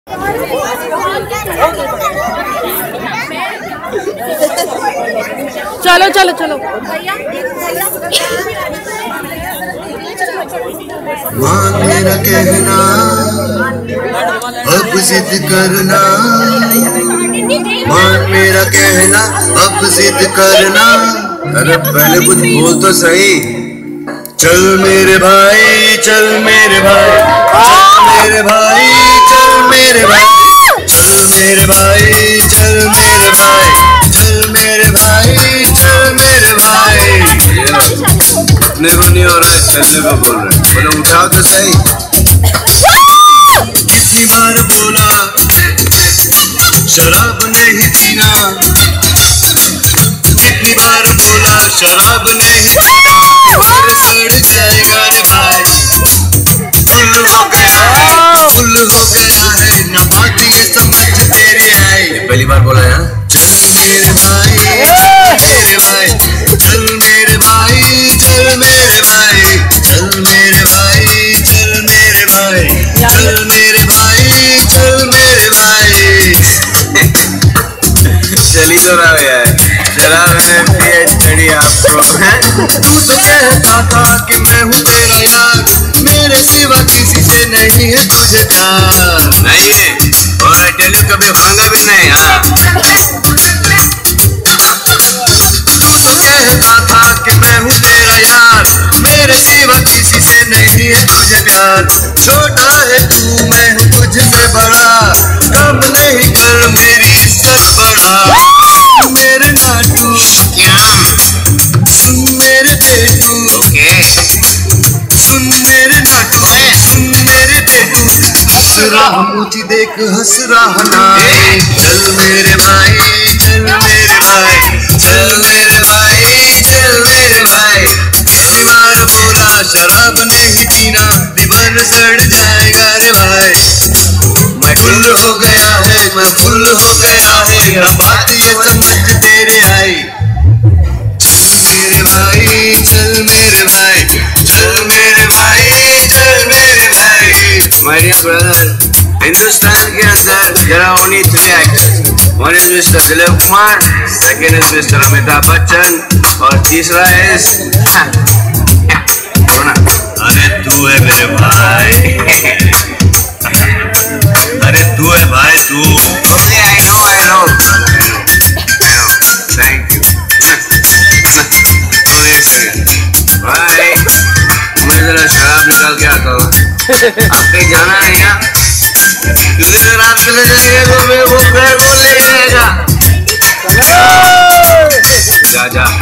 चलो चलो चलो। मान मेरा कहना अब जिद करना, मान मेरा कहना अब जिद करना। अरे पहले कुछ बोल तो सही। चल मेरे भाई चल मेरे भाई, चल मेरे भाई चल मेरे भाई, चल मेरे भाई चल मेरे भाई, चल मेरे भाई चल मेरे भाई। अपने को नहीं हो रहा है, चलने को बोल रहे, बोले उठाओ तो सही। कितनी बार बोला शराब नहीं पीना, कितनी बार बोला शराब नहीं पीना। सड़ जाएगा रे भाई, फुल हो गया है, फुल हो गया है, न बात ये समझ तेरी है। पहली बार बोला है। चल मेरे भाई मेरे भाई, चल मेरे भाई चल मेरे भाई, चल मेरे भाई चल मेरे भाई, चल मेरे भाई चल मेरे भाई। चली तो रहा है, चला मैंने पिए चढ़ी आपको। तू तो कहता था कि मैं हूँ तेरा यार, मेरे सिवा किसी से नहीं है तुझे प्यार। नहीं है और टेली कभी होगा भी नहीं। हाँ तू तो कहता था कि मैं हूँ तेरा यार, मेरे सिवा किसी से नहीं है तुझे प्यार। छोटा है तू मैं हूँ तुझसे बड़ा, कम नहीं कर मेरी इज्जत बढ़ा। मेरे नाटू सुन मेरे बेटू, सुन मेरे नाटू सुन मेरे बेटू, हंस रहा मुझे देख हंस रहा ना। चल मेरे भाई चल मेरे भाई, चल मेरे भाई चल मेरे भाई। कितनी बार बोला शराब नहीं पीना, दीवान सड़ जाएगा रे भाई। मैं फुल हो गया है, मैं फुल हो गया है, न बात ये समझ तेरे आई। चल मेरे भाई चल मेरे भाई, चल मेरे भाई चल मेरे भाई। माय डियर ब्रदर, हिंदुस्तान के अंदर there are only 3 actors. One is Mr. Dilip Kumar, second is Mr. Amitabh Bachchan और तीसरा is अरे तू है मेरे भाई। अरे तू है भाई तू। Okay I know thank you. तो एक सेकंड भाई, मैं जरा शराब निकाल के आता हूँ। आप कहीं जाना नहीं ना, क्योंकि अगर आप चले जाएंगे तो मैं वो बैग ले जाएगा। जा जा।